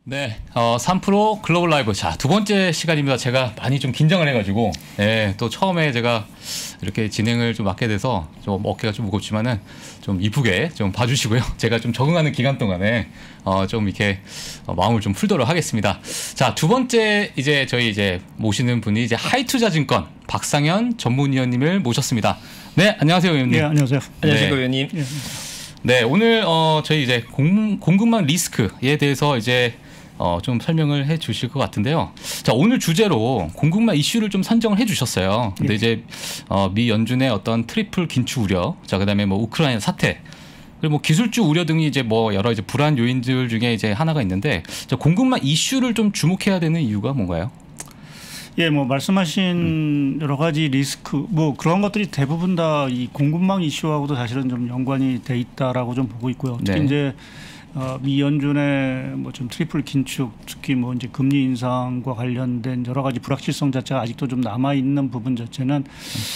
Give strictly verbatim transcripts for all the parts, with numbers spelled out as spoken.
네, 어, 삼 프로 글로벌 라이브. 자, 두 번째 시간입니다. 제가 많이 좀 긴장을 해가지고, 예, 또 처음에 제가 이렇게 진행을 좀 맡게 돼서 좀 어깨가 좀 무겁지만은 좀 이쁘게 좀 봐주시고요. 제가 좀 적응하는 기간 동안에 어, 좀 이렇게 어, 마음을 좀 풀도록 하겠습니다. 자, 두 번째 이제 저희 이제 모시는 분이 이제 하이투자증권 박상현 전문위원님을 모셨습니다. 네, 안녕하세요, 의원님. 네, 안녕하세요. 안녕하세요, 네. 의원님. 네. 네, 오늘 어, 저희 이제 공, 공급망 리스크에 대해서 이제 어, 좀 설명을 해 주실 것 같은데요. 자, 오늘 주제로 공급망 이슈를 좀 선정을 해 주셨어요. 근데 예. 이제 어, 미 연준의 어떤 트리플 긴축 우려, 자, 그다음에 뭐 우크라이나 사태, 그리고 뭐 기술주 우려 등이 이제 뭐 여러 이제 불안 요인들 중에 이제 하나가 있는데, 자, 공급망 이슈를 좀 주목해야 되는 이유가 뭔가요? 예, 뭐 말씀하신 음. 여러 가지 리스크, 뭐 그런 것들이 대부분 다 이 공급망 이슈하고도 사실은 좀 연관이 돼 있다라고 좀 보고 있고요. 특히 네. 이제 어, 미 연준의 뭐 좀 트리플 긴축, 특히 뭐 이제 금리 인상과 관련된 여러 가지 불확실성 자체가 아직도 좀 남아 있는 부분 자체는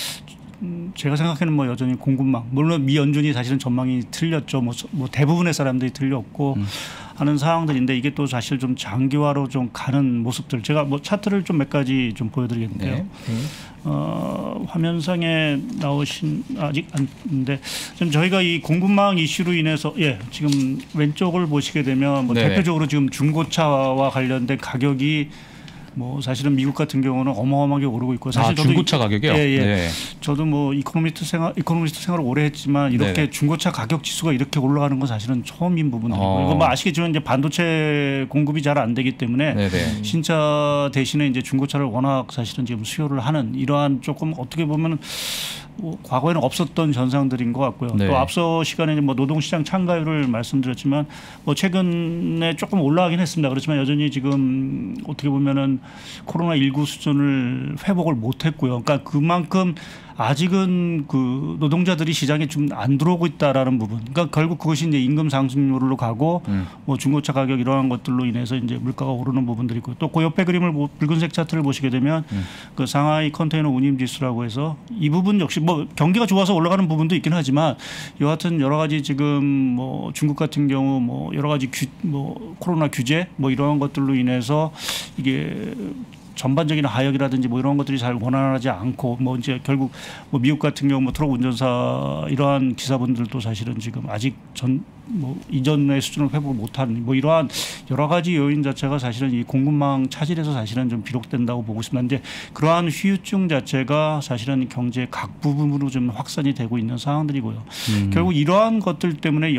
음, 제가 생각하는 뭐 여전히 공급망, 물론 미 연준이 사실은 전망이 틀렸죠. 뭐, 뭐 대부분의 사람들이 틀렸고 음. 하는 상황들인데, 이게 또 사실 좀 장기화로 좀 가는 모습들. 제가 뭐 차트를 좀 몇 가지 좀 보여드리겠는데요. 네. 네. 어, 화면상에 나오신 아직 안데 지금 저희가 이 공급망 이슈로 인해서 예 지금 왼쪽을 보시게 되면 뭐 네. 대표적으로 지금 중고차와 관련된 가격이 뭐 사실은 미국 같은 경우는 어마어마하게 오르고 있고, 사실 아, 중고차 가격이요? 예, 예. 네. 저도 뭐 이코노미스트 생활 이코노미스트 생활을 오래 했지만 이렇게 네네. 중고차 가격 지수가 이렇게 올라가는 건 사실은 처음인 부분이고, 어. 이거 뭐 아시겠지만 이제 반도체 공급이 잘 안 되기 때문에 네네. 신차 대신에 이제 중고차를 워낙 사실은 지금 수요를 하는 이러한 조금 어떻게 보면 뭐 과거에는 없었던 현상들인 것 같고요. 네. 또 앞서 시간에 뭐 노동시장 참가율을 말씀드렸지만 뭐 최근에 조금 올라가긴 했습니다. 그렇지만 여전히 지금 어떻게 보면은 코로나십구 수준을 회복을 못했고요. 그러니까 그만큼 아직은 그 노동자들이 시장에 좀 안 들어오고 있다라는 부분. 그러니까 결국 그것이 이제 임금 상승률로 가고 음. 뭐 중고차 가격 이러한 것들로 인해서 이제 물가가 오르는 부분들이 있고, 또 그 옆에 그림을 붉은색 차트를 보시게 되면 음. 그 상하이 컨테이너 운임 지수라고 해서 이 부분 역시 뭐 경기가 좋아서 올라가는 부분도 있긴 하지만 여하튼 여러 가지 지금 뭐 중국 같은 경우 뭐 여러 가지 규, 뭐 코로나 규제 뭐 이러한 것들로 인해서 이게 전반적인 하역이라든지 뭐 이런 것들이 잘 원활하지 않고, 뭐 이제 결국 뭐 미국 같은 경우 뭐 트럭 운전사 이러한 기사분들도 사실은 지금 아직 전 뭐 이전의 수준을 회복을 못하는 뭐 이러한 여러 가지 요인 자체가 사실은 이 공급망 차질에서 사실은 좀 비롯된다고 보고 있습니다. 이제 그러한 후유증 자체가 사실은 경제 각 부분으로 좀 확산이 되고 있는 상황들이고요. 음. 결국 이러한 것들 때문에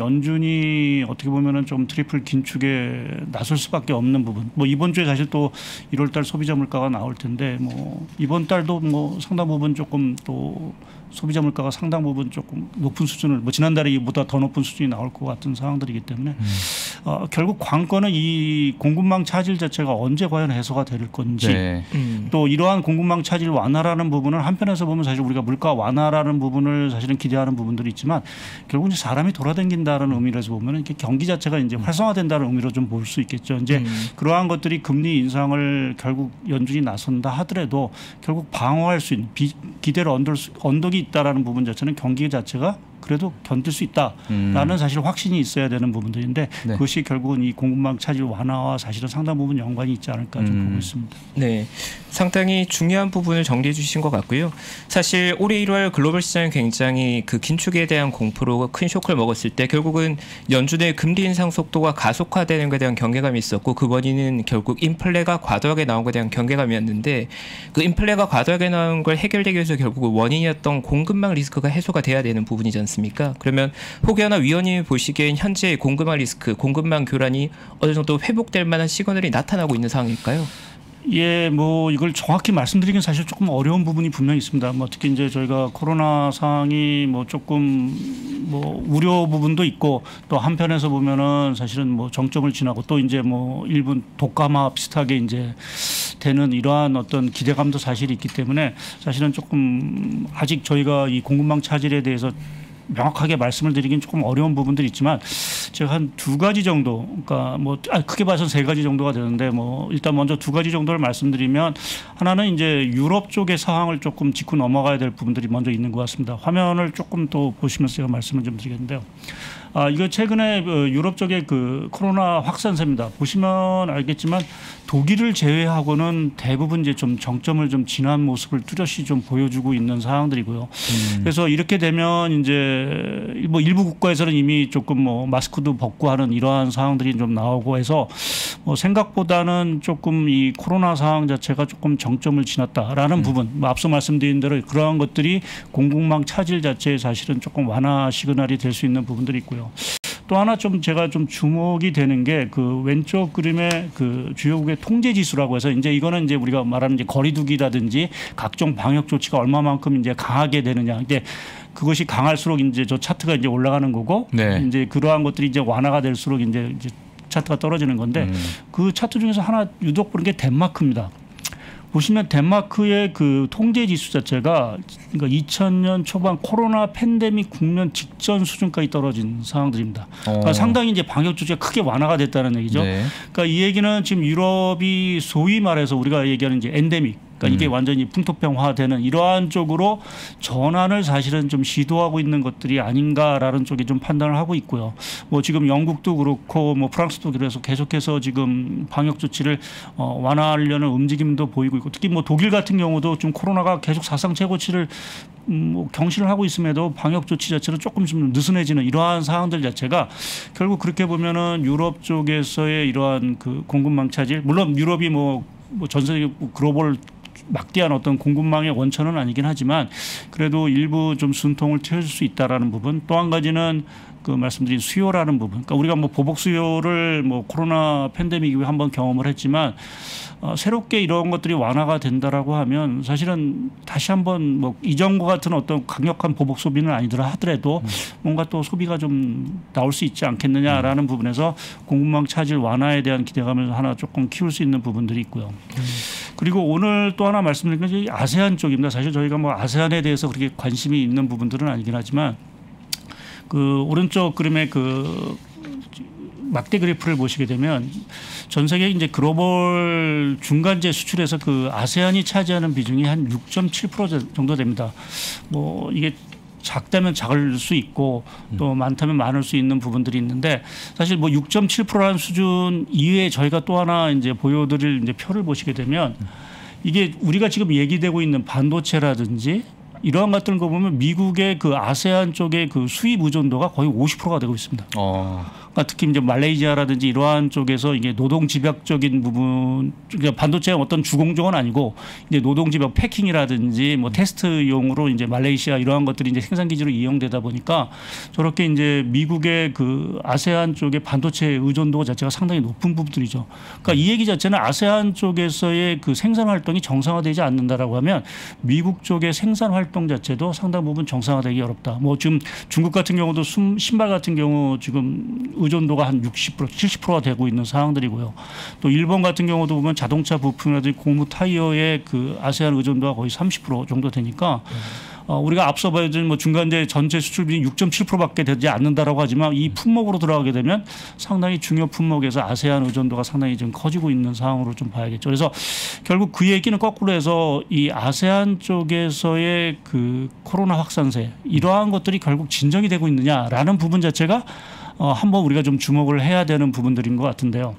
연준이 어떻게 보면은 좀 트리플 긴축에 나설 수밖에 없는 부분. 뭐 이번 주에 사실 또 일월 달 소비자 물가가 나올 텐데, 뭐 이번 달도 뭐 상당 부분 조금 또 소비자 물가가 상당 부분 조금 높은 수준을, 뭐 지난달에보다 더 높은 수준이 나올 것 같은 상황들이기 때문에 음. 어, 결국 관건은 이 공급망 차질 자체가 언제 과연 해소가 될 건지 네. 음. 또 이러한 공급망 차질 완화라는 부분은 한편에서 보면 사실 우리가 물가 완화라는 부분을 사실은 기대하는 부분들이 있지만, 결국 이제 사람이 돌아다닌다는 의미에서 보면 이렇게 경기 자체가 이제 활성화된다는 의미로 좀 볼 수 있겠죠. 이제 음. 그러한 것들이 금리 인상을 결국 연준이 나선다 하더라도 결국 방어할 수 있는 비, 기대를 언덕, 언덕이 있다라는 부분 자체는 경기 자체가 그래도 견딜 수 있다라는 음. 사실 확신이 있어야 되는 부분들인데 네. 그것이 결국은 이 공급망 차질 완화와 사실은 상당 부분 연관이 있지 않을까 좀 음. 보고 있습니다. 네, 상당히 중요한 부분을 정리해 주신 것 같고요. 사실 올해 일월 글로벌 시장이 굉장히 그 긴축에 대한 공포로 큰 쇼크를 먹었을 때 결국은 연준의 금리 인상 속도가 가속화되는 것에 대한 경계감이 있었고, 그 원인은 결국 인플레가 과도하게 나온 것에 대한 경계감이었는데, 그 인플레가 과도하게 나온 걸 해결되기 위해서 결국 원인이었던 공급망 리스크가 해소가 돼야 되는 부분이지 않습니까? 그러면 혹여나 위원님이 보시기엔 현재 공급망 리스크, 공급망 교란이 어느 정도 회복될 만한 시그널이 나타나고 있는 상황일까요? 예, 뭐 이걸 정확히 말씀드리긴 사실 조금 어려운 부분이 분명히 있습니다. 뭐 특히 이제 저희가 코로나 상황이 뭐 조금 뭐 우려 부분도 있고, 또 한편에서 보면은 사실은 뭐 정점을 지나고 또 이제 뭐 일본 독감화 비슷하게 이제 되는 이러한 어떤 기대감도 사실 있기 때문에 사실은 조금 아직 저희가 이 공급망 차질에 대해서 명확하게 말씀을 드리긴 조금 어려운 부분들이 있지만, 제가 한 두 가지 정도, 그러니까 뭐 아, 크게 봐서는 세 가지 정도가 되는데 뭐 일단 먼저 두 가지 정도를 말씀드리면 하나는 이제 유럽 쪽의 상황을 조금 짚고 넘어가야 될 부분들이 먼저 있는 것 같습니다. 화면을 조금 또 보시면서 제가 말씀을 좀 드리겠는데요. 아, 이거 최근에 그 유럽 쪽의 그 코로나 확산세입니다. 보시면 알겠지만 독일을 제외하고는 대부분 이제 좀 정점을 좀 지난 모습을 뚜렷이 좀 보여주고 있는 상황들이고요. 음. 그래서 이렇게 되면 이제 뭐 일부 국가에서는 이미 조금 뭐 마스크도 벗고 하는 이러한 상황들이 좀 나오고 해서 뭐 생각보다는 조금 이 코로나 상황 자체가 조금 정점을 지났다라는 음. 부분, 뭐 앞서 말씀드린 대로 그러한 것들이 공급망 차질 자체에 사실은 조금 완화 시그널이 될 수 있는 부분들이 있고요. 또 하나 좀 제가 좀 주목이 되는 게 그 왼쪽 그림의 그 주요국의 통제 지수라고 해서 이제 이거는 이제 우리가 말하는 이제 거리두기라든지 각종 방역 조치가 얼마만큼 이제 강하게 되느냐. 이제 그것이 강할수록 이제 저 차트가 이제 올라가는 거고 네. 이제 그러한 것들이 이제 완화가 될수록 이제, 이제 차트가 떨어지는 건데 음. 그 차트 중에서 하나 유독 보는 게 덴마크입니다. 보시면 덴마크의 그 통제 지수 자체가 그러니까 이천 년 초반 코로나 팬데믹 국면 직전 수준까지 떨어진 상황들입니다. 그러니까 상당히 이제 방역 조치가 크게 완화가 됐다는 얘기죠. 네. 그러니까 이 얘기는 지금 유럽이 소위 말해서 우리가 얘기하는 이제 엔데믹. 그러니까 이게 음. 완전히 풍토병화되는 이러한 쪽으로 전환을 사실은 좀 시도하고 있는 것들이 아닌가라는 쪽에 좀 판단을 하고 있고요. 뭐 지금 영국도 그렇고 뭐 프랑스도 그래서 계속해서 지금 방역 조치를 어 완화하려는 움직임도 보이고 있고 특히 뭐 독일 같은 경우도 좀 코로나가 계속 사상 최고치를 음 뭐 경신을 하고 있음에도 방역 조치 자체는 조금 좀 느슨해지는 이러한 상황들 자체가 결국 그렇게 보면은 유럽 쪽에서의 이러한 그 공급망 차질 물론 유럽이 뭐 뭐 전 세계 글로벌 막대한 어떤 공급망의 원천은 아니긴 하지만 그래도 일부 좀 숨통을 트여줄 수 있다라는 부분 또 한 가지는 그 말씀드린 수요라는 부분 그러니까 우리가 뭐 보복 수요를 뭐 코로나 팬데믹 이후에 한번 경험을 했지만 어, 새롭게 이런 것들이 완화가 된다라고 하면 사실은 다시 한번 뭐 이전과 같은 어떤 강력한 보복 소비는 아니더라 하더라도 음. 뭔가 또 소비가 좀 나올 수 있지 않겠느냐라는 음. 부분에서 공급망 차질 완화에 대한 기대감을 하나 조금 키울 수 있는 부분들이 있고요. 음. 그리고 오늘 또 하나 말씀드린 건 아세안 쪽입니다. 사실 저희가 뭐 아세안에 대해서 그렇게 관심이 있는 부분들은 아니긴 하지만 그 오른쪽 그림의 그 막대 그래프를 보시게 되면 전 세계 이제 글로벌 중간재 수출에서 그 아세안이 차지하는 비중이 한 육 점 칠 퍼센트 정도 됩니다. 뭐 이게 작다면 작을 수 있고 또 많다면 많을 수 있는 부분들이 있는데 사실 뭐 육 점 칠 퍼센트라는 수준 이외에 저희가 또 하나 이제 보여드릴 이제 표를 보시게 되면 이게 우리가 지금 얘기되고 있는 반도체라든지 이러한 것들을 보면 미국의 그 아세안 쪽의 그 수입 의존도가 거의 오십 퍼센트가 되고 있습니다. 어. 그러니까 특히 이제 말레이시아라든지 이러한 쪽에서 이게 노동 집약적인 부분, 그러니까 반도체의 어떤 주공종은 아니고 이제 노동 집약 패킹이라든지 뭐 테스트용으로 이제 말레이시아 이러한 것들이 이제 생산 기지로 이용되다 보니까 저렇게 이제 미국의 그 아세안 쪽의 반도체 의존도 자체가 상당히 높은 부분들이죠. 그러니까 이 얘기 자체는 아세안 쪽에서의 그 생산 활동이 정상화되지 않는다라고 하면 미국 쪽의 생산 활동 자체도 상당 부분 정상화되기 어렵다. 뭐 지금 중국 같은 경우도 신발 같은 경우 지금 의존도가 한 육십 퍼센트, 칠십 퍼센트가 되고 있는 상황들이고요. 또 일본 같은 경우도 보면 자동차 부품이라든지 고무 타이어의 그 아세안 의존도가 거의 삼십 퍼센트 정도 되니까 음. 어, 우리가 앞서 보여준 뭐 중간재 전체 수출 비중이 육 점 칠 퍼센트밖에 되지 않는다라고 하지만 이 품목으로 들어가게 되면 상당히 중요 품목에서 아세안 의존도가 상당히 좀 커지고 있는 상황으로 좀 봐야겠죠. 그래서 결국 그 얘기는 거꾸로 해서 이 아세안 쪽에서의 그 코로나 확산세 이러한 것들이 결국 진정이 되고 있느냐라는 부분 자체가 어, 한번 우리가 좀 주목을 해야 되는 부분들인 것 같은데요.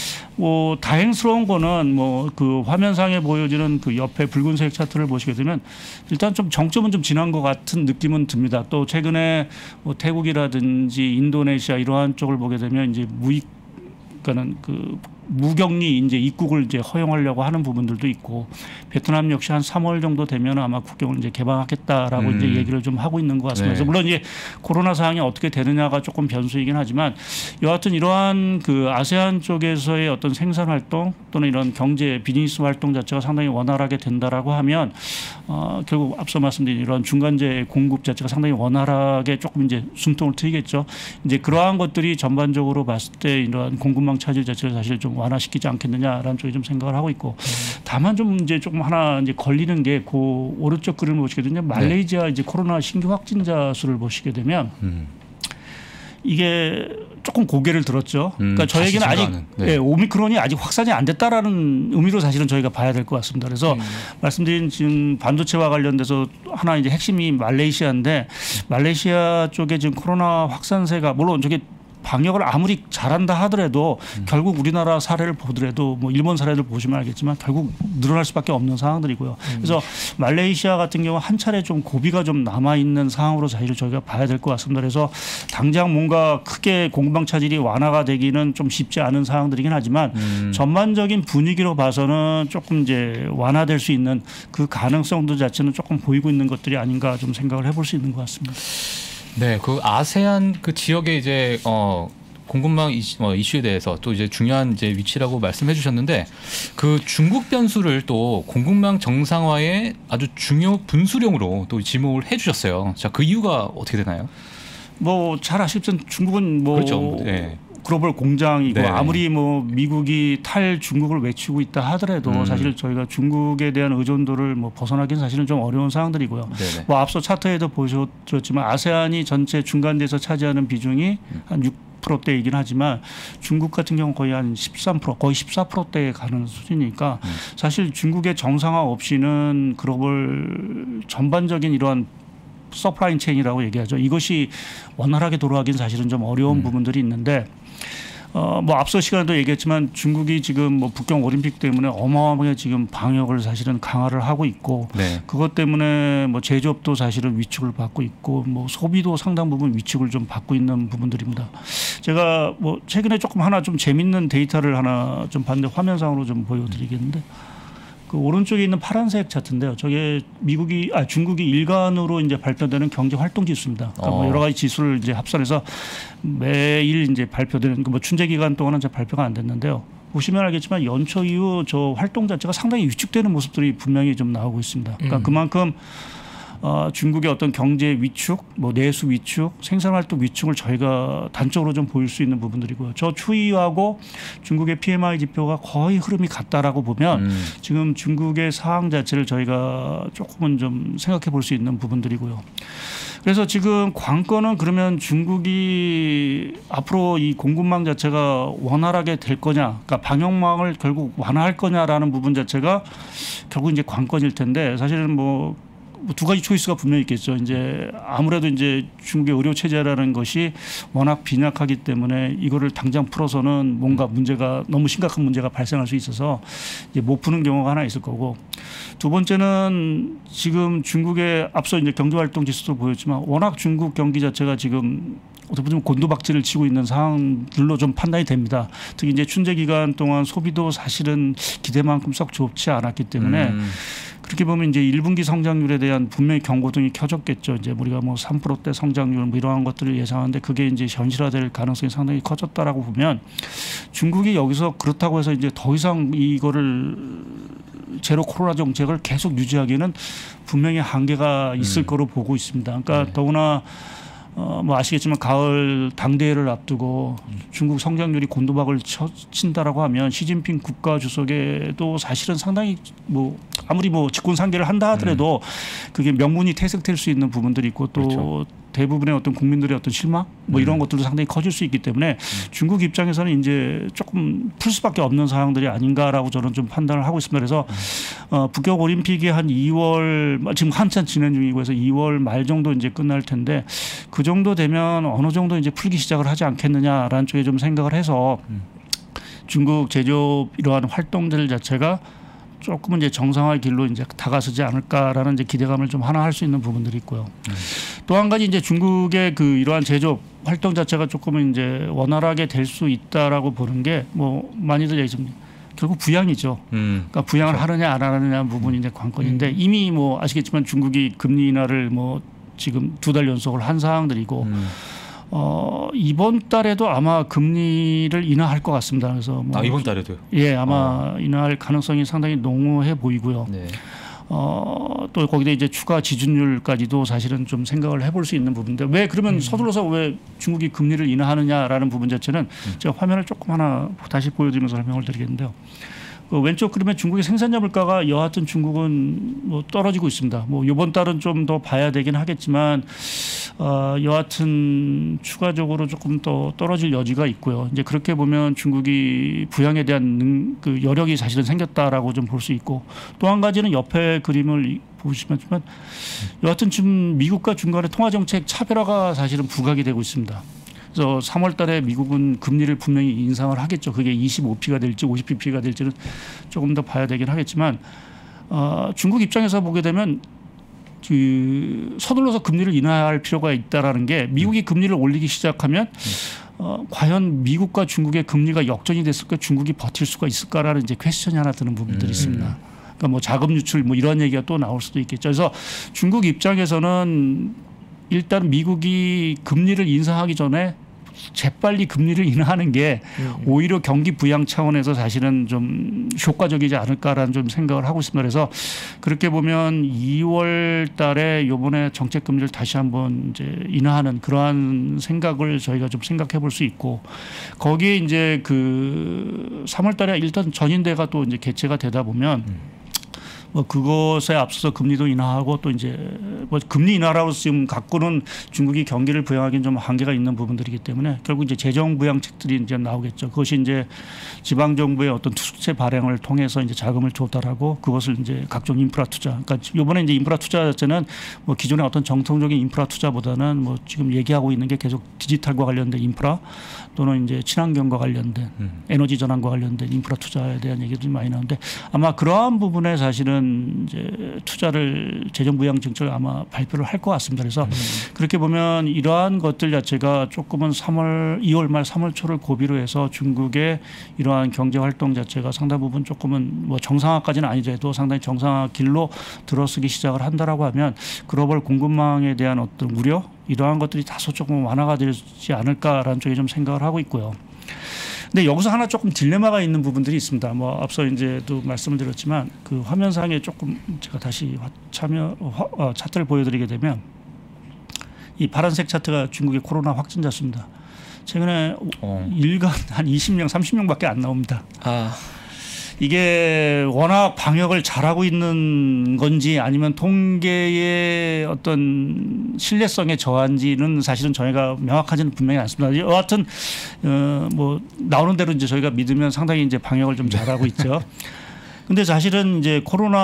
뭐 다행스러운 거는 뭐 그 화면상에 보여지는 그 옆에 붉은색 차트를 보시게 되면 일단 좀 정점은 좀 지난 것 같은 느낌은 듭니다. 또 최근에 뭐 태국이라든지 인도네시아 이러한 쪽을 보게 되면 이제 무익 그러니까는 그 무격리 이제 입국을 이제 허용하려고 하는 부분들도 있고 베트남 역시 한 삼월 정도 되면 아마 국경을 이제 개방하겠다라고 음. 이제 얘기를 좀 하고 있는 것 같습니다. 네. 물론 이제 코로나 상황이 어떻게 되느냐가 조금 변수이긴 하지만 여하튼 이러한 그 아세안 쪽에서의 어떤 생산 활동 또는 이런 경제 비즈니스 활동 자체가 상당히 원활하게 된다라고 하면 어, 결국 앞서 말씀드린 이런 중간재 공급 자체가 상당히 원활하게 조금 이제 숨통을 트이겠죠. 이제 그러한 것들이 전반적으로 봤을 때 이러한 공급망 차질 자체를 사실 좀 완화시키지 않겠느냐라는 쪽에 좀 생각을 하고 있고 다만 좀 이제 조금 하나 이제 걸리는 게 그 오른쪽 그림을 보시게 되면 말레이시아 네. 이제 코로나 신규 확진자 수를 보시게 되면 음. 이게 조금 고개를 들었죠. 음, 그러니까 저에게는 아직 네. 예, 오미크론이 아직 확산이 안 됐다라는 의미로 사실은 저희가 봐야 될 것 같습니다. 그래서 음. 말씀드린 지금 반도체와 관련돼서 하나 이제 핵심이 말레이시아인데 말레이시아 쪽에 지금 코로나 확산세가 물론 저게 방역을 아무리 잘한다 하더라도 음. 결국 우리나라 사례를 보더라도 뭐 일본 사례를 보시면 알겠지만 결국 늘어날 수밖에 없는 상황들이고요. 음. 그래서 말레이시아 같은 경우 한 차례 좀 고비가 좀 남아 있는 상황으로 사실 저희가 봐야 될 것 같습니다. 그래서 당장 뭔가 크게 공급망 차질이 완화가 되기는 좀 쉽지 않은 상황들이긴 하지만 음. 전반적인 분위기로 봐서는 조금 이제 완화될 수 있는 그 가능성도 자체는 조금 보이고 있는 것들이 아닌가 좀 생각을 해볼 수 있는 것 같습니다. 네, 그 아세안 그 지역의 이제 어 공급망 이슈, 어, 이슈에 대해서 또 이제 중요한 이제 위치라고 말씀해 주셨는데 그 중국 변수를 또 공급망 정상화의 아주 중요 분수령으로 또 지목을 해 주셨어요. 자, 그 이유가 어떻게 되나요? 뭐 잘 아시겠지만 중국은 뭐 그렇죠. 네. 글로벌 공장이고 네. 아무리 뭐 미국이 탈 중국을 외치고 있다 하더라도 음. 사실 저희가 중국에 대한 의존도를 뭐 벗어나기는 사실은 좀 어려운 상황들이고요. 네네. 뭐 앞서 차트에도 보셨지만 아세안이 전체 중간대에서 차지하는 비중이 음. 한 육 퍼센트대이긴 하지만 중국 같은 경우 거의 한 십삼 퍼센트 거의 십사 퍼센트대에 가는 수준이니까 음. 사실 중국의 정상화 없이는 글로벌 전반적인 이러한 서플라이 체인이라고 얘기하죠. 이것이 원활하게 돌아가기는 사실은 좀 어려운 음. 부분들이 있는데 어, 뭐 앞서 시간에도 얘기했지만 중국이 지금 뭐 북경 올림픽 때문에 어마어마하게 지금 방역을 사실은 강화를 하고 있고 네. 그것 때문에 뭐 제조업도 사실은 위축을 받고 있고 뭐 소비도 상당 부분 위축을 좀 받고 있는 부분들입니다. 제가 뭐 최근에 조금 하나 좀 재밌는 데이터를 하나 좀 봤는데 화면상으로 좀 보여드리겠는데 그 오른쪽에 있는 파란색 차트인데요. 저게 미국이 아 중국이 일간으로 이제 발표되는 경제 활동 지수입니다. 그러니까 뭐 여러 가지 지수를 이제 합산해서 매일 이제 발표되는 뭐 춘제 기간 동안은 이제 발표가 안 됐는데요. 보시면 알겠지만 연초 이후 저 활동 자체가 상당히 위축되는 모습들이 분명히 좀 나오고 있습니다. 그러니까 음. 그만큼 어, 중국의 어떤 경제 위축, 뭐 내수 위축, 생산활동 위축을 저희가 단적으로 좀 보일 수 있는 부분들이고요. 저 추이하고 중국의 피엠아이 지표가 거의 흐름이 같다라고 보면 음. 지금 중국의 상황 자체를 저희가 조금은 좀 생각해 볼 수 있는 부분들이고요. 그래서 지금 관건은 그러면 중국이 앞으로 이 공급망 자체가 원활하게 될 거냐, 그러니까 방역망을 결국 완화할 거냐라는 부분 자체가 결국 이제 관건일 텐데 사실은 뭐 두 가지 초이스가 분명히 있겠죠. 이제 아무래도 이제 중국의 의료 체제라는 것이 워낙 빈약하기 때문에 이거를 당장 풀어서는 뭔가 문제가 너무 심각한 문제가 발생할 수 있어서 이제 못 푸는 경우가 하나 있을 거고 두 번째는 지금 중국의 앞서 이제 경제활동 지수도 보였지만 워낙 중국 경기 자체가 지금 어떻게 보면 곤두박질을 치고 있는 상황들로 좀 판단이 됩니다. 특히 이제 춘제 기간 동안 소비도 사실은 기대만큼 썩 좋지 않았기 때문에 음. 그렇게 보면 이제 일 분기 성장률에 대한 분명히 경고등이 켜졌겠죠. 이제 우리가 뭐 삼 퍼센트대 성장률 뭐 이러한 것들을 예상하는데 그게 이제 현실화될 가능성이 상당히 커졌다라고 보면 중국이 여기서 그렇다고 해서 이제 더 이상 이거를 제로 코로나 정책을 계속 유지하기에는 분명히 한계가 있을 음. 거로 보고 있습니다. 그러니까 네. 더구나 어, 뭐 아시겠지만 가을 당대회를 앞두고 중국 성장률이 곤두박을 쳐, 친다라고 하면 시진핑 국가 주석에도 사실은 상당히 뭐 아무리 뭐 직권상계를 한다 하더라도 음. 그게 명분이 퇴색될 수 있는 부분들이 있고 또 그렇죠. 대부분의 어떤 국민들의 어떤 실망 뭐 이런 음. 것들도 상당히 커질 수 있기 때문에 음. 중국 입장에서는 이제 조금 풀 수밖에 없는 상황들이 아닌가라고 저는 좀 판단을 하고 있습니다. 그래서 음. 어, 북경 올림픽이 한 이월 지금 한참 진행 중이고 해서 이월 말 정도 이제 끝날 텐데 그 정도 되면 어느 정도 이제 풀기 시작을 하지 않겠느냐라는 쪽에 좀 생각을 해서 음. 중국 제조업 이러한 활동들 자체가 조금은 이제 정상화의 길로 이제 다가서지 않을까라는 이제 기대감을 좀 하나 할 수 있는 부분들이 있고요. 음. 또 한 가지 이제 중국의 그 이러한 제조업 활동 자체가 조금은 이제 원활하게 될 수 있다라고 보는 게 뭐 많이들 얘기합니다. 결국 부양이죠. 음. 그러니까 부양을 그렇죠. 하느냐 안 하느냐 부분이 이제 관건인데 음. 이미 뭐 아시겠지만 중국이 금리 인하를 뭐 지금 두 달 연속을 한 상황들이고. 음. 어, 이번 달에도 아마 금리를 인하할 것 같습니다. 그래서 뭐 아, 이번 달에도요? 예, 아마 어. 인하할 가능성이 상당히 농후해 보이고요. 네. 어, 또 거기다 이제 추가 지준율까지도 사실은 좀 생각을 해볼 수 있는 부분인데 왜 그러면 음. 서둘러서 왜 중국이 금리를 인하하느냐라는 부분 자체는 음. 제가 화면을 조금 하나 다시 보여드리면서 설명을 드리겠는데요. 그 왼쪽 그림에 중국의 생산자 물가가 여하튼 중국은 뭐 떨어지고 있습니다. 뭐 이번 달은 좀 더 봐야 되긴 하겠지만 어, 여하튼 추가적으로 조금 더 떨어질 여지가 있고요. 이제 그렇게 보면 중국이 부양에 대한 능, 그 여력이 사실은 생겼다라고 좀 볼 수 있고 또 한 가지는 옆에 그림을 보시면 여하튼 지금 미국과 중국 간의 통화 정책 차별화가 사실은 부각이 되고 있습니다. 그래서 삼월 달에 미국은 금리를 분명히 인상을 하겠죠. 그게 이십오 피가 될지 오십 피가 될지는 조금 더 봐야 되긴 하겠지만 어, 중국 입장에서 보게 되면 그 서둘러서 금리를 인하할 필요가 있다라는 게 미국이 금리를 올리기 시작하면 어, 과연 미국과 중국의 금리가 역전이 됐을까 중국이 버틸 수가 있을까라는 이제 퀘스천이 하나 드는 부분들이 음. 있습니다. 그러니까 뭐 자금 유출 뭐 이런 얘기가 또 나올 수도 있겠죠. 그래서 중국 입장에서는 일단 미국이 금리를 인상하기 전에 재빨리 금리를 인하하는 게 오히려 경기 부양 차원에서 사실은 좀 효과적이지 않을까라는 좀 생각을 하고 있습니다. 그래서 그렇게 보면 이월 달에 이번에 정책 금리를 다시 한번 이제 인하하는 그러한 생각을 저희가 좀 생각해 볼 수 있고 거기에 이제 그 삼월 달에 일단 전인대가 또 이제 개최가 되다 보면 뭐 그것에 앞서서 금리도 인하하고 또 이제 뭐 금리 인하라고 지금 갖고는 중국이 경기를 부양하기는 좀 한계가 있는 부분들이기 때문에 결국 이제 재정 부양책들이 이제 나오겠죠. 그것이 이제 지방 정부의 어떤 투자세 발행을 통해서 이제 자금을 조달하고 그것을 이제 각종 인프라 투자. 그러니까 이번에 이제 인프라 투자 자체는 뭐 기존의 어떤 정통적인 인프라 투자보다는 뭐 지금 얘기하고 있는 게 계속 디지털과 관련된 인프라 또는 이제 친환경과 관련된 음. 에너지 전환과 관련된 인프라 투자에 대한 얘기들이 많이 나오는데 아마 그러한 부분에 사실은 이제 투자를 재정 부양 정책을 아마 발표를 할 것 같습니다. 그래서 음. 그렇게 보면 이러한 것들 자체가 조금은 삼월, 이월 말 삼월 초를 고비로 해서 중국의 이러한 경제 활동 자체가 상당 부분 조금은 뭐 정상화까지는 아니더라도 상당히 정상화 길로 들어서기 시작을 한다라고 하면 글로벌 공급망에 대한 어떤 우려 이러한 것들이 다소 조금 완화가 되지 않을까라는 쪽에 좀 생각을 하고 있고요. 근데 여기서 하나 조금 딜레마가 있는 부분들이 있습니다. 뭐 앞서 이제도 말씀을 드렸지만 그 화면상에 조금 제가 다시 참여 어, 차트를 보여드리게 되면 이 파란색 차트가 중국의 코로나 확진자 수입니다. 최근에 어. 일간 한 이십 명, 삼십 명밖에 안 나옵니다. 아. 이게 워낙 방역을 잘하고 있는 건지 아니면 통계의 어떤 신뢰성에 저한지는 사실은 저희가 명확하지는 분명히 않습니다. 여하튼 어 뭐 나오는 대로 이제 저희가 믿으면 상당히 이제 방역을 좀 잘하고 있죠. 근데 사실은 이제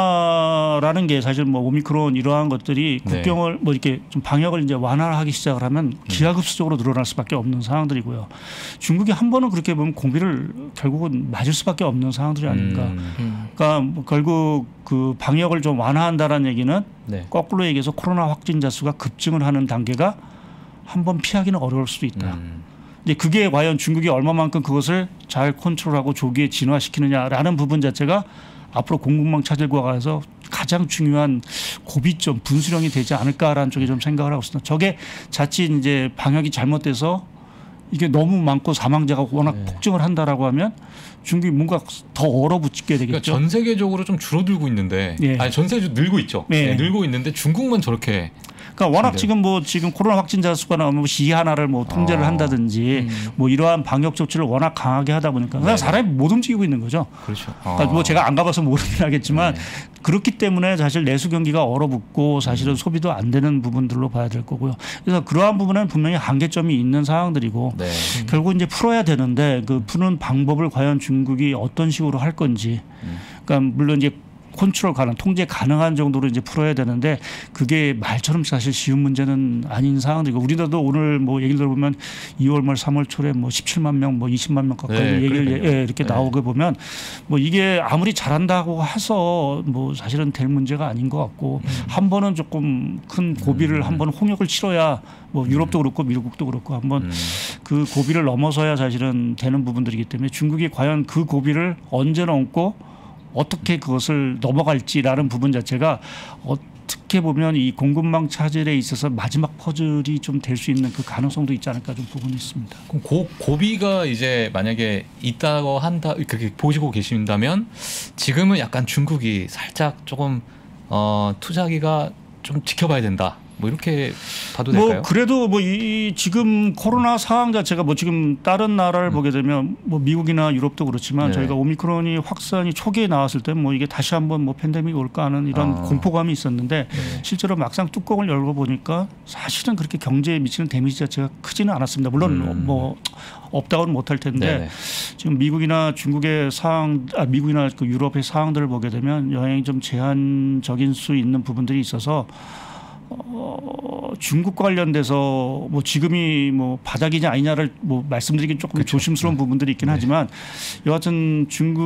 코로나라는 게 사실 뭐 오미크론 이러한 것들이 국경을 네. 뭐 이렇게 좀 방역을 이제 완화하기 시작을 하면 기하급수적으로 늘어날 수밖에 없는 상황들이고요. 중국이 한 번은 그렇게 보면 공비를 결국은 맞을 수밖에 없는 상황들이 아닌가. 음. 그러니까 뭐 결국 그 방역을 좀 완화한다라는 얘기는 네. 거꾸로 얘기해서 코로나 확진자 수가 급증을 하는 단계가 한 번 피하기는 어려울 수도 있다. 음. 근데 그게 과연 중국이 얼마만큼 그것을 잘 컨트롤하고 조기에 진화시키느냐라는 부분 자체가 앞으로 공급망 차질과 가서 가장 중요한 고비점 분수령이 되지 않을까라는 쪽에 좀 생각을 하고 있습니다. 저게 자칫 이제 방역이 잘못돼서 이게 너무 많고 사망자가 워낙 네. 폭증을 한다라고 하면 중국이 뭔가 더 얼어붙게 되겠죠. 그러니까 전 세계적으로 좀 줄어들고 있는데, 네. 아니 전 세계적으로 늘고 있죠. 네. 네, 늘고 있는데 중국만 저렇게. 그러니까 워낙 네. 지금 뭐 지금 코로나 확진자 수가 나오면 시 하나를 뭐 통제를 아. 한다든지 음. 뭐 이러한 방역 조치를 워낙 강하게 하다 보니까 그냥 사람이 못 움직이고 있는 거죠. 그렇죠. 아. 그러니까 뭐 제가 안 가봐서 모르긴 하겠지만 네. 그렇기 때문에 사실 내수 경기가 얼어붙고 사실은 음. 소비도 안 되는 부분들로 봐야 될 거고요. 그래서 그러한 부분은 분명히 한계점이 있는 상황들이고 네. 음. 결국 이제 풀어야 되는데 그 푸는 방법을 과연 중국이 어떤 식으로 할 건지. 음. 그러니까 물론 이제 컨트롤 가능, 통제 가능한 정도로 이제 풀어야 되는데 그게 말처럼 사실 쉬운 문제는 아닌 상황들이고 우리나라도 오늘 뭐 얘기를 들어보면 이월 말 삼월 초에 뭐 십칠만 명, 뭐 이십만 명 가까이 네, 얘기를 예, 이렇게 네. 나오게 보면 뭐 이게 아무리 잘한다고 해서 뭐 사실은 될 문제가 아닌 것 같고 음. 한 번은 조금 큰 고비를 음. 한번 홍역을 치러야 뭐 유럽도 그렇고 미국도 그렇고 한번 음. 그 고비를 넘어서야 사실은 되는 부분들이기 때문에 중국이 과연 그 고비를 언제 넘고 어떻게 그것을 넘어갈지라는 부분 자체가 어떻게 보면 이 공급망 차질에 있어서 마지막 퍼즐이 좀 될 수 있는 그 가능성도 있지 않을까 좀 부분이 있습니다. 그럼 고, 고비가 이제 만약에 있다고 한다 그렇게 보시고 계신다면 지금은 약간 중국이 살짝 조금 어, 투자기가 좀 지켜봐야 된다. 뭐 이렇게 봐도 될까요? 뭐 그래도 뭐 이 지금 코로나 상황 자체가 뭐 지금 다른 나라를 음. 보게 되면 뭐 미국이나 유럽도 그렇지만 네. 저희가 오미크론이 확산이 초기에 나왔을 때 뭐 이게 다시 한번 뭐 팬데믹이 올까 하는 이런 아. 공포감이 있었는데 네. 실제로 막상 뚜껑을 열고 보니까 사실은 그렇게 경제에 미치는 데미지 자체가 크지는 않았습니다. 물론 음. 뭐 없다고는 못할 텐데 네네. 지금 미국이나 중국의 상황, 아, 미국이나 그 유럽의 상황들을 보게 되면 여행이 좀 제한적인 수 있는 부분들이 있어서 어, 중국 관련돼서 뭐 지금이 뭐 바닥이냐 아니냐를 뭐 말씀드리긴 조금 그렇죠. 조심스러운 네. 부분들이 있긴 네. 하지만 여하튼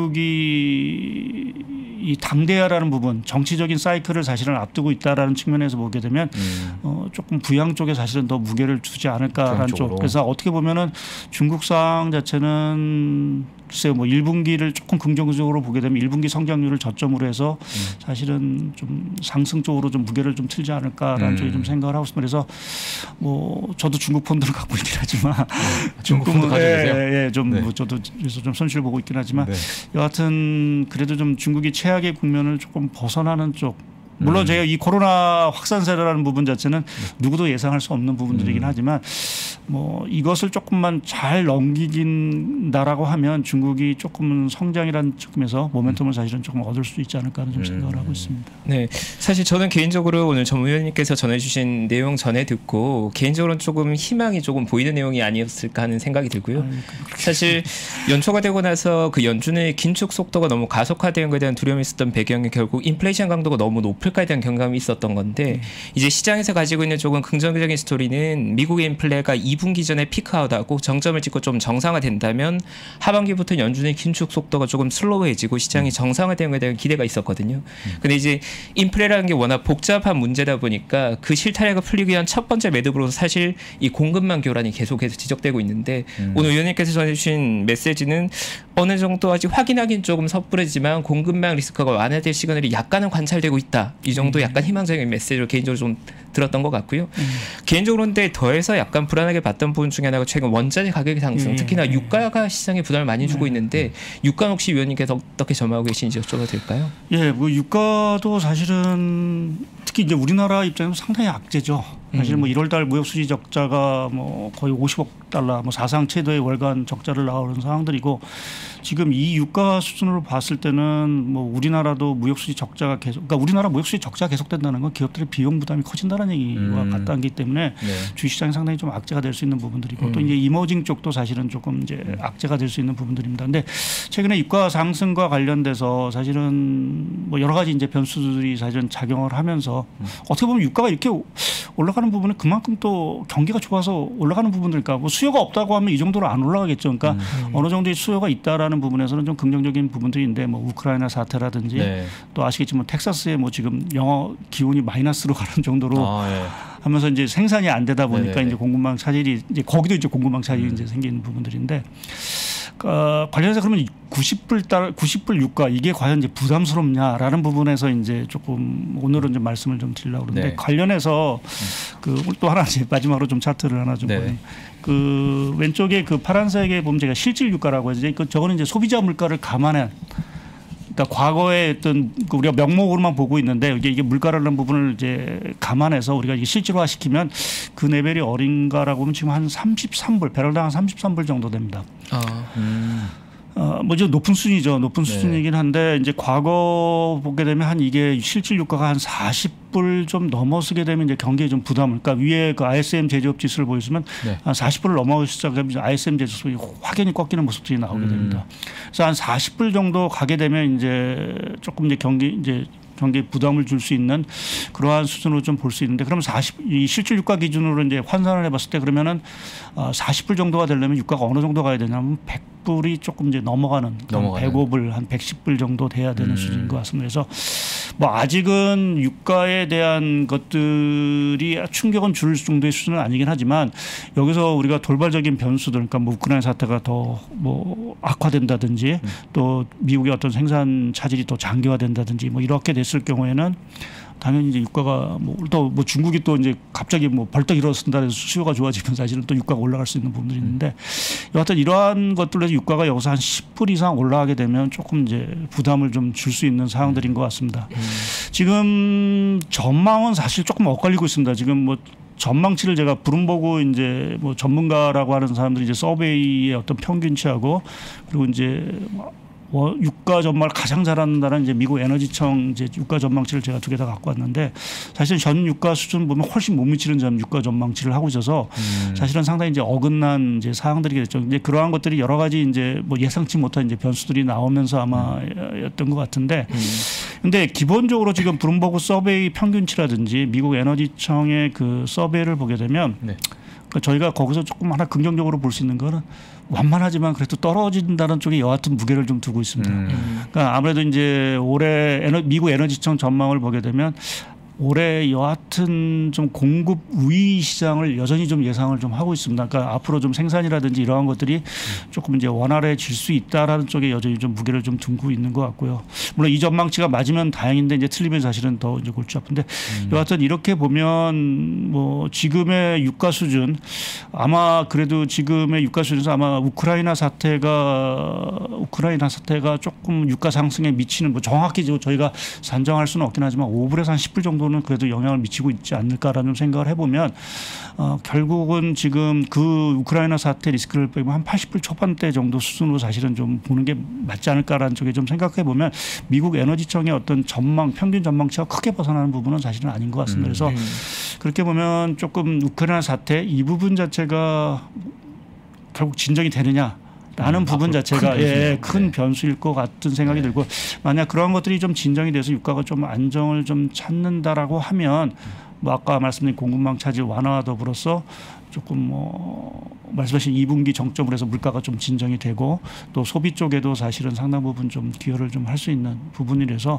중국이 이 당대화라는 부분 정치적인 사이클을 사실은 앞두고 있다라는 측면에서 보게 되면 음. 어, 조금 부양 쪽에 사실은 더 무게를 두지 않을까라는 쪽. 그래서 어떻게 보면은 중국 상황 자체는 글쎄요 뭐 일 분기를 조금 긍정적으로 보게 되면 일 분기 성장률을 저점으로 해서 음. 사실은 좀 상승 쪽으로 좀 무게를 좀 틀지 않을까라는 음. 쪽에 좀 생각을 하고 있습니다. 그래서 뭐 저도 중국 폰드를 갖고 있긴 하지만 네. 중국 폰드 가지고 계세요? 예, 예, 좀 네. 뭐 저도 그래서 좀 손실 보고 있긴 하지만 네. 여하튼 그래도 좀 중국이 최악의 국면을 조금 벗어나는 쪽. 물론 음. 제가 이 코로나 확산세라는 부분 자체는 누구도 예상할 수 없는 부분들이긴 음. 하지만 뭐 이것을 조금만 잘 넘기긴다라고 하면 중국이 조금 성장이라는 측면에서 모멘텀을 사실은 조금 얻을 수 있지 않을까 하는 좀 생각을 하고 있습니다. 네, 사실 저는 개인적으로 오늘 전 의원님께서 전해주신 내용 전에 듣고 개인적으로는 조금 희망이 조금 보이는 내용이 아니었을까 하는 생각이 들고요. 아유, 사실 연초가 되고 나서 그 연준의 긴축 속도가 너무 가속화되는 것에 대한 두려움이 있었던 배경이 결국 인플레이션 강도가 너무 높을 까에 대한 경감이 있었던 건데 음. 이제 시장에서 가지고 있는 조금 긍정적인 스토리는 미국의 인플레가 이 분기 전에 피크아웃하고 정점을 찍고 좀 정상화된다면 하반기부터 연준의 긴축 속도가 조금 슬로우해지고 시장이 음. 정상화되는 것에 대한 기대가 있었거든요. 음. 근데 이제 인플레라는 게 워낙 복잡한 문제다 보니까 그 실타래가 풀리기 위한 첫 번째 매듭으로 사실 이 공급망 교란이 계속해서 지적되고 있는데 음. 오늘 의원님께서 전해주신 메시지는 어느 정도 아직 확인하기는 조금 섣부르지만 공급망 리스크가 완화될 시그널이 약간은 관찰되고 있다. 이 정도 약간 희망적인 메시지를 개인적으로 좀 들었던 것 같고요. 음. 개인적으로는 더해서 약간 불안하게 봤던 부분 중에 하나가 최근 원자재 가격의 상승, 예, 특히나 예. 유가가 시장에 부담을 많이 주고 예. 있는데 유가 혹시 위원님께서 어떻게 점하고 계신지 여쭤봐도 될까요? 예, 뭐 유가도 사실은 특히 이제 우리나라 입장에서 상당히 악재죠. 사실 뭐 일월달 무역수지 적자가 뭐 거의 오십억 달러, 뭐 사상 최대의 월간 적자를 나오는 상황들이고 지금 이 유가 수준으로 봤을 때는 뭐 우리나라도 무역수지 적자가 계속, 그러니까 우리나라 무역수지 적자가 계속된다는 건 기업들의 비용 부담이 커진다는 얘기와 음. 같다는 게 때문에 네. 주식시장이 상당히 좀 악재가 될 수 있는 부분들이고 음. 또 이제 이머징 쪽도 사실은 조금 이제 음. 악재가 될 수 있는 부분들입니다. 근데 최근에 유가 상승과 관련돼서 사실은 뭐 여러 가지 이제 변수들이 사실은 작용을 하면서 음. 어떻게 보면 유가가 이렇게 올라가는 부분은 그만큼 또 경기가 좋아서 올라가는 부분들일까. 뭐 수요가 없다고 하면 이 정도로 안 올라가겠죠. 그러니까 음. 어느 정도의 수요가 있다라는 부분에서는 좀 긍정적인 부분들인데 뭐 우크라이나 사태라든지 네. 또 아시겠지만 텍사스에 뭐 지금 영하 기온이 마이너스로 가는 정도로 아, 네. 하면서 이제 생산이 안 되다 보니까 네네네. 이제 공급망 차질이 이제 거기도 이제 공급망 차질이 음. 이제 생기는 부분들인데 어, 관련해서 그러면 구십 불 달 구십 불 유가 이게 과연 이제 부담스럽냐라는 부분에서 이제 조금 오늘은 좀 말씀을 좀 드리려고 그러는데 네. 관련해서 그 또 하나 이제 마지막으로 좀 차트를 하나 좀 보면 네. 그 왼쪽에 그 파란색에 보면 제가 실질 유가라고 해서 그 저거는 이제 소비자 물가를 감안한 그러니까 과거에 어떤 우리가 명목으로만 보고 있는데 이게 이게 물가라는 부분을 이제 감안해서 우리가 이게 실질화시키면 그 레벨이 어린가라고 하면 지금 한 삼십삼 불 배럴당 한 삼십삼 불 정도 됩니다. 아, 음. 어, 뭐죠 높은 수준이죠. 높은 네. 수준이긴 한데 이제 과거 보게 되면 한 이게 실질 유가가 한 사십 불 좀 넘어서게 되면 이제 경기에 좀 부담을. 그러니까 위에 그 아이에스엠 제조업 지수를 보여주면 네. 한 사십 불을 넘어가기 시작하면 아이에스엠 제조업이 확연히 꺾이는 모습들이 나오게 됩니다. 음. 그래서 한 사십 불 정도 가게 되면 이제 조금 이제 경기 이제 경기에 부담을 줄 수 있는 그러한 수준으로 좀 볼 수 있는데 그러면 사십 이 실질 유가 기준으로 이제 환산을 해봤을 때 그러면은 사십 불 정도가 되려면 유가가 어느 정도 가야 되냐면 백 불이 조금 이제 넘어가는, 넘어가는. 백오 불 한 백십 불 정도 돼야 되는 음. 수준인 것 같습니다. 그래서 뭐 아직은 유가에 대한 것들이 충격은 줄 정도의 수준은 아니긴 하지만 여기서 우리가 돌발적인 변수들 그러니까 뭐 우크라이나 사태가 더 뭐 악화된다든지 음. 또 미국의 어떤 생산 차질이 또 장기화된다든지 뭐 이렇게 됐을 경우에는 당연히 이제 유가가 뭐 또 뭐 중국이 또 이제 갑자기 뭐 벌떡 일어선다 해서 수요가 좋아지면 사실은 또 유가가 올라갈 수 있는 부분들이 있는데 여하튼 이러한 것들에서 유가가 여기서 한 십 불 이상 올라가게 되면 조금 이제 부담을 좀 줄 수 있는 상황들인 것 같습니다. 음. 지금 전망은 사실 조금 엇갈리고 있습니다. 지금 뭐 전망치를 제가 브룸버그 이제 뭐 전문가라고 하는 사람들이 이제 서베이의 어떤 평균치하고 그리고 이제 유가 전망을 가장 잘한다는 이제 미국 에너지청 이제 유가 전망치를 제가 두 개 다 갖고 왔는데 사실은 전 유가 수준 보면 훨씬 못 미치는 점 유가 전망치를 하고 있어서 음. 사실은 상당히 이제 어긋난 이제 사항들이 됐죠. 근데 그러한 것들이 여러 가지 이제 뭐 예상치 못한 이제 변수들이 나오면서 아마였던 것 같은데 음. 근데 기본적으로 지금 브룸버그 서베이 평균치라든지 미국 에너지청의 그 서베이를 보게 되면 네. 그러니까 저희가 거기서 조금 하나 긍정적으로 볼 수 있는 거는 완만하지만 그래도 떨어진다는 쪽에 여하튼 무게를 좀 두고 있습니다. 음. 그러니까 아무래도 이제 올해 에너, 미국 에너지청 전망을 보게 되면 올해 여하튼 좀 공급 우위 시장을 여전히 좀 예상을 좀 하고 있습니다. 그러니까 앞으로 좀 생산이라든지 이러한 것들이 조금 이제 원활해질 수 있다라는 쪽에 여전히 좀 무게를 좀 두고 있는 것 같고요. 물론 이 전망치가 맞으면 다행인데 이제 틀리면 사실은 더 이제 골치 아픈데 음. 여하튼 이렇게 보면 뭐 지금의 유가 수준 아마 그래도 지금의 유가 수준에서 아마 우크라이나 사태가 우크라이나 사태가 조금 유가 상승에 미치는 뭐 정확히 저희가 산정할 수는 없긴 하지만 오 불에서 한 십 불 정도 는 그래도 영향을 미치고 있지 않을까라는 생각을 해보면 어, 결국은 지금 그 우크라이나 사태 리스크를 빼면 한 팔십 불 초반대 정도 수준으로 사실은 좀 보는 게 맞지 않을까라는 쪽에 좀 생각해 보면 미국 에너지청의 어떤 전망 평균 전망치가 크게 벗어나는 부분은 사실은 아닌 것 같습니다. 그래서 음. 그렇게 보면 조금 우크라이나 사태 이 부분 자체가 결국 진정이 되느냐 라는 음, 부분 자체가 큰, 예, 큰 네. 변수일 것 같은 생각이 네. 들고 만약 그런 것들이 좀 진정이 돼서 유가가 좀 안정을 좀 찾는다라고 하면 뭐 아까 말씀드린 공급망 차질 완화와 더불어서 조금 뭐 말씀하신 이 분기 정점으로 해서 물가가 좀 진정이 되고 또 소비 쪽에도 사실은 상당 부분 좀 기여를 좀 할 수 있는 부분이라서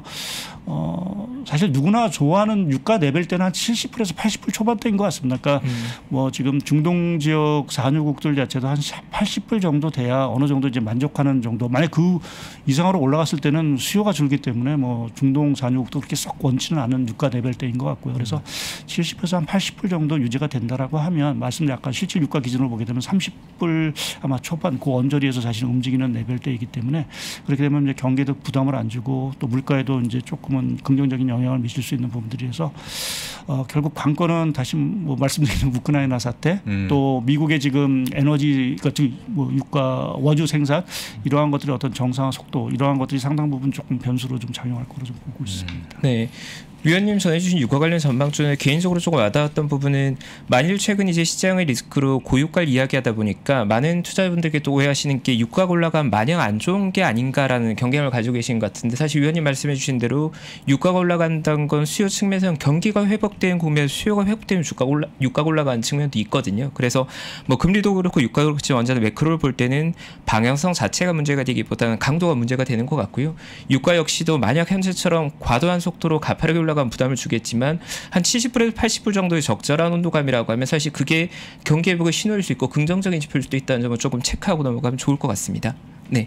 어 사실 누구나 좋아하는 유가 레벨대는 한 칠십 불에서 팔십 불 초반대인 것 같습니다. 그러니까 음. 뭐 지금 중동 지역 산유국들 자체도 한 팔십 불 정도 돼야 어느 정도 이제 만족하는 정도. 만약 그 이상으로 올라갔을 때는 수요가 줄기 때문에 뭐 중동 산유국도 그렇게 썩 원치는 않은 유가 레벨대인 것 같고요. 그래서 칠십 불에서 한 팔십 불 정도 유지가 된다라고 하면 말씀 약간 실질 유가 기준으로 보게 되면 삼십 불 아마 초반 그 언저리에서 사실 움직이는 레벨대이기 때문에 그렇게 되면 이제 경기에도 부담을 안 주고 또 물가에도 이제 조금은 긍정적인 영향을 미칠 수 있는 부분들이어서 어, 결국 관건은 다시 뭐 말씀드린 우크라이나 사태 음. 또 미국의 지금 에너지 같은 뭐 유가 원유 생산 이러한 것들의 어떤 정상화 속도 이러한 것들이 상당 부분 조금 변수로 좀 작용할 거로 좀 보고 있습니다. 음. 네. 위원님 전해주신 유가 관련 전망 중에 개인적으로 조금 와닿았던 부분은 만일 최근 이제 시장의 리스크로 고유가를 이야기하다 보니까 많은 투자자분들께 또 오해하시는 게 유가가 올라가면 마냥 안 좋은 게 아닌가라는 경계를 가지고 계신 것 같은데 사실 위원님 말씀해주신 대로 유가가 올라간다는 건 수요 측면에서는 경기가 회복된 국면에서 수요가 회복되면 주가가 올라 유가가 올라가는 측면도 있거든요. 그래서 뭐 금리도 그렇고 유가도 그렇지만 언제나 매크로를 볼 때는 방향성 자체가 문제가 되기보다는 강도가 문제가 되는 것 같고요. 유가 역시도 만약 현재처럼 과도한 속도로 가파르게 올라 부담을 주겠지만 한 칠십 불에서 팔십 불 정도의 적절한 온도감이라고 하면 사실 그게 경기 회복의 신호일 수 있고 긍정적인 지표일 수도 있다는 점을 조금 체크하고 넘어가면 좋을 것 같습니다. 네.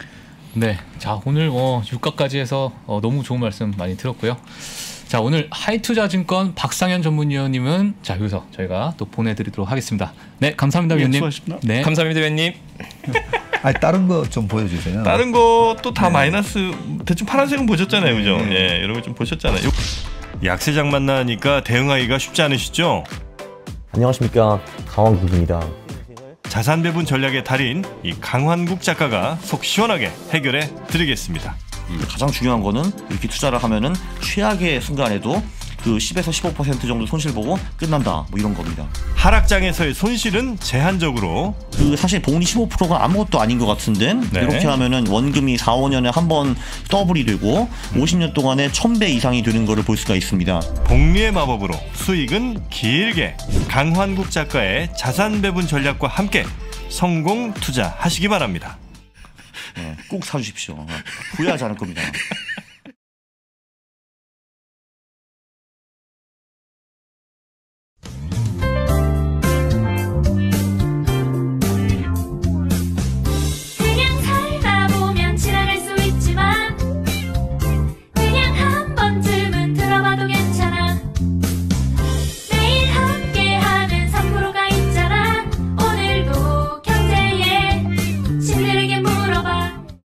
네. 자, 오늘 어, 유가까지 해서 어, 너무 좋은 말씀 많이 들었고요. 자, 오늘 하이투자증권 박상현 전문위원님은 자, 여기서 저희가 또 보내드리도록 하겠습니다. 네, 감사합니다, 위원님. 네, 수고하셨습니다. 네, 감사합니다, 위원님. 아니 다른 거 좀 보여주세요. 다른 것도 다 네. 마이너스 대충 파란색은 보셨잖아요, 그죠? 네. 예, 여러분 좀 보셨잖아요. 약세장 만나니까 대응하기가 쉽지 않으시죠? 안녕하십니까, 강환국입니다. 자산 배분 전략의 달인 이 강환국 작가가 속 시원하게 해결해 드리겠습니다. 가장 중요한 거는 이렇게 투자를 하면은 최악의 순간에도 그 십에서 십오 퍼센트 정도 손실 보고 끝난다 뭐 이런 겁니다. 하락장에서의 손실은 제한적으로 그 사실 복리 십오 퍼센트가 아무것도 아닌 것 같은데 네. 이렇게 하면은 원금이 사, 오 년에 한 번 더블이 되고 음. 오십 년 동안에 천 배 이상이 되는 거를 볼 수가 있습니다. 복리의 마법으로 수익은 길게 강환국 작가의 자산 배분 전략과 함께 성공 투자하시기 바랍니다. 네, 꼭 사주십시오. 후회하지 않을 겁니다.